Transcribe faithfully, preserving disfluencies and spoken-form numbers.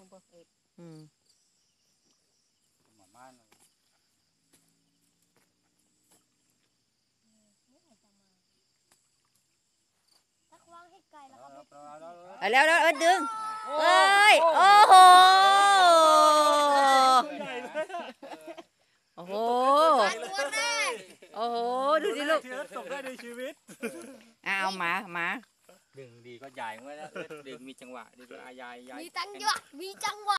งบ่เอ็ดอืมหมาม่านเอาแล้วแล้วเอิดดึงเอ้ยโอ้โหโอ้โหโอ้โหดูสิลูกตกได้ในชีวิตเอาหมาหมาดึงดีก็ใหญ่เมื่อนะดึงมีจังหวะดึงอายายยายมีจังหวะมีจังหวะ